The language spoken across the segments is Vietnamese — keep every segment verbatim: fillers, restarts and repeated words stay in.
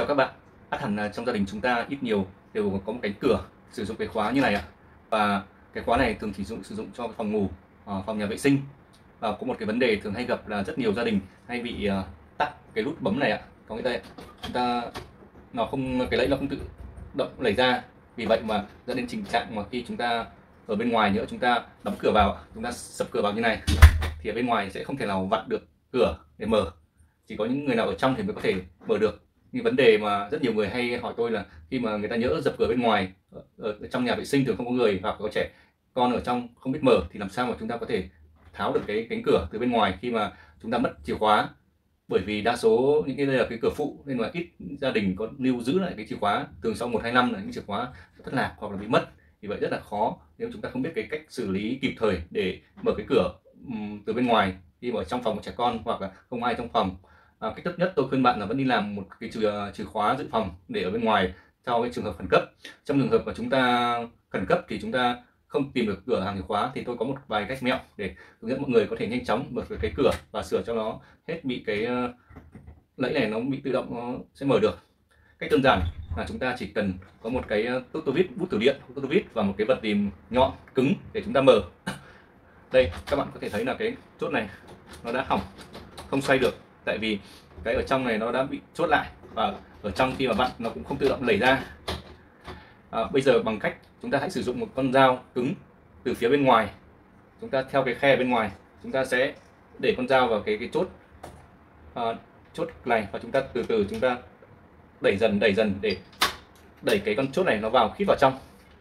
Chào các bạn. Ắt hẳn là trong gia đình chúng ta ít nhiều đều có một cánh cửa sử dụng cái khóa như này ạ. Và cái khóa này thường chỉ dụng sử dụng cho phòng ngủ, phòng nhà vệ sinh. Và có một cái vấn đề thường hay gặp là rất nhiều gia đình hay bị tắc cái nút bấm này ạ. Có nghĩa đây chúng ta nó không cái lẫy nó không tự động đẩy ra. Vì vậy mà dẫn đến tình trạng mà khi chúng ta ở bên ngoài nữa chúng ta đóng cửa vào, chúng ta sập cửa vào như này thì ở bên ngoài sẽ không thể nào vặn được cửa để mở. Chỉ có những người nào ở trong thì mới có thể mở được. Nhưng vấn đề mà rất nhiều người hay hỏi tôi là khi mà người ta nhỡ dập cửa bên ngoài, ở, ở trong nhà vệ sinh thường không có người hoặc có trẻ con ở trong không biết mở thì làm sao mà chúng ta có thể tháo được cái cánh cửa từ bên ngoài khi mà chúng ta mất chìa khóa. Bởi vì đa số những cái đây là cái cửa phụ nên là ít gia đình có lưu giữ lại cái chìa khóa, thường sau một hai năm là những chìa khóa thất lạc hoặc là bị mất. Vì vậy rất là khó nếu chúng ta không biết cái cách xử lý kịp thời để mở cái cửa um, từ bên ngoài khi mà ở trong phòng của trẻ con hoặc là không ai trong phòng. À, cách tốt nhất tôi khuyên bạn là vẫn đi làm một cái chìa, chìa khóa dự phòng để ở bên ngoài cho cái trường hợp khẩn cấp. Trong trường hợp mà chúng ta khẩn cấp thì chúng ta không tìm được cửa hàng chìa khóa thì tôi có một vài cách mẹo để hướng dẫn mọi người có thể nhanh chóng mở được cái cửa và sửa cho nó hết bị cái uh, lẫy này nó bị tự động nó sẽ mở được. Cách đơn giản là chúng ta chỉ cần có một cái tốt tô vít bút từ điện, tốt tô vít và một cái vật gì nhọn cứng để chúng ta mở. Đây các bạn có thể thấy là cái chốt này nó đã hỏng, không xoay được tại vì cái ở trong này nó đã bị chốt lại và ở trong khi mà vặn nó cũng không tự động đẩy ra. À, bây giờ bằng cách chúng ta hãy sử dụng một con dao cứng từ phía bên ngoài, chúng ta theo cái khe bên ngoài chúng ta sẽ để con dao vào cái cái chốt à, chốt này và chúng ta từ từ chúng ta đẩy dần đẩy dần để đẩy cái con chốt này nó vào khít vào trong.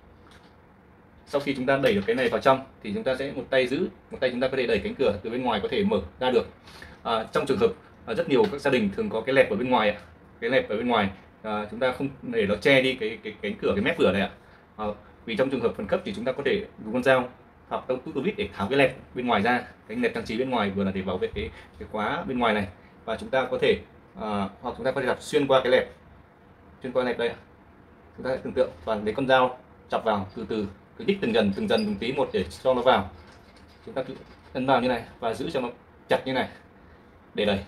Sau khi chúng ta đẩy được cái này vào trong thì chúng ta sẽ một tay giữ, một tay chúng ta có thể đẩy cánh cửa từ bên ngoài có thể mở ra được. À, trong trường hợp à, rất nhiều các gia đình thường có cái lẹp ở bên ngoài ạ, cái lẹp ở bên ngoài à, chúng ta không để nó che đi cái cái cánh cửa, cái mép cửa này ạ. À, vì trong trường hợp khẩn cấp thì chúng ta có thể dùng con dao hoặc tông tút tô vít để tháo cái lẹp bên ngoài ra, cái lẹp trang trí bên ngoài vừa là để bảo vệ cái cái khóa bên ngoài này và chúng ta có thể à, hoặc chúng ta có thể đặt xuyên qua cái lẹp, xuyên qua lẹp đây ạ. Chúng ta hãy tưởng tượng và lấy con dao chọc vào từ từ, cứ nhích từng dần từng dần từng tí một để cho nó vào. Chúng ta cứ ấn vào như này và giữ cho nó chặt như này để đẩy.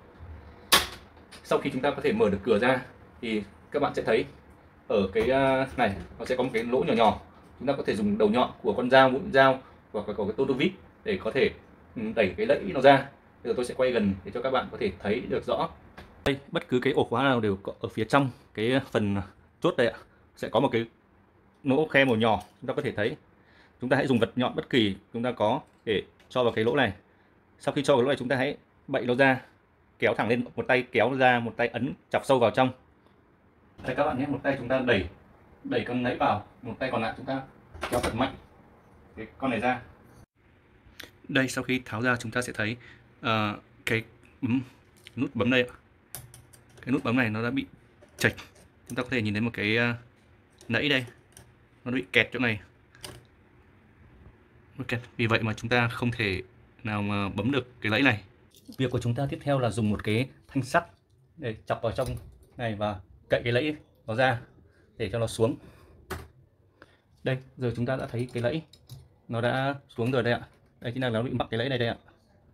Sau khi chúng ta có thể mở được cửa ra thì các bạn sẽ thấy ở cái này nó sẽ có một cái lỗ nhỏ nhỏ, chúng ta có thể dùng đầu nhọn của con dao, mũi dao hoặc là có cái tô tô vít để có thể đẩy cái lẫy nó ra. Bây giờ tôi sẽ quay gần để cho các bạn có thể thấy được rõ. Đây, bất cứ cái ổ khóa nào đều có ở phía trong cái phần chốt đây ạ, sẽ có một cái lỗ khe màu nhỏ, chúng ta có thể thấy. Chúng ta hãy dùng vật nhọn bất kỳ chúng ta có để cho vào cái lỗ này. Sau khi cho vào lỗ này chúng ta hãy bậy nó ra, kéo thẳng lên, một tay kéo nó ra, một tay ấn chọc sâu vào trong. Đây các bạn nhé, một tay chúng ta đẩy đẩy con lấy vào, một tay còn lại chúng ta kéo thật mạnh cái con này ra. Đây, sau khi tháo ra chúng ta sẽ thấy uh, cái bấm, nút bấm đây ạ. Cái nút bấm này nó đã bị chệch. Chúng ta có thể nhìn thấy một cái uh, nẫy đây, nó bị kẹt chỗ này. Okay. Vì vậy mà chúng ta không thể nào mà bấm được cái lẫy này. Việc của chúng ta tiếp theo là dùng một cái thanh sắt để chọc vào trong này và cậy cái lẫy nó ra để cho nó xuống. Đây, giờ chúng ta đã thấy cái lẫy nó đã xuống rồi đây ạ. Đây chính là nó bị mắc cái lẫy này đây ạ.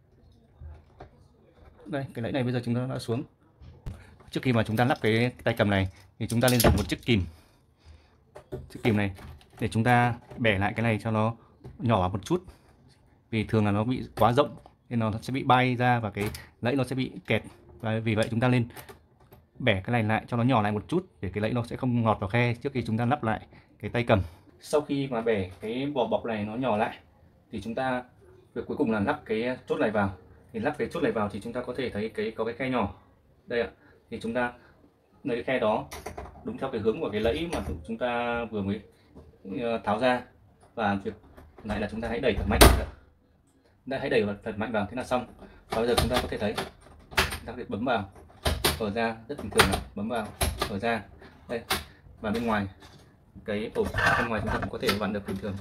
Đây, cái lẫy này bây giờ chúng ta đã xuống. Trước khi mà chúng ta lắp cái tay cầm này thì chúng ta nên dùng một chiếc kìm. Chiếc kìm này để chúng ta bẻ lại cái này cho nó nhỏ vào một chút. Vì thường là nó bị quá rộng nên nó sẽ bị bay ra và cái lẫy nó sẽ bị kẹt. Và vì vậy chúng ta nên bẻ cái này lại cho nó nhỏ lại một chút để cái lẫy nó sẽ không ngọt vào khe trước khi chúng ta lắp lại cái tay cầm. Sau khi mà bẻ cái vỏ bọc này nó nhỏ lại thì chúng ta việc cuối cùng là lắp cái chốt này vào. Thì lắp cái chốt này vào thì chúng ta có thể thấy cái có cái khe nhỏ đây ạ. Thì chúng ta lấy cái khe đó đúng theo cái hướng của cái lẫy mà chúng ta vừa mới tháo ra và việc lại là chúng ta hãy đẩy thật mạnh. Đây, hãy đẩy thật mạnh vào thế là xong. Và bây giờ chúng ta có thể thấy chúng ta có thể bấm vào, mở ra rất bình thường, là bấm vào, mở ra đây, và bên ngoài cái ổ bên ngoài chúng ta cũng có thể vặn được bình thường.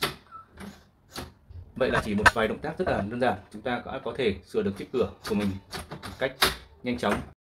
Vậy là chỉ một vài động tác rất là đơn giản chúng ta đã có thể sửa được chiếc cửa của mình một cách nhanh chóng.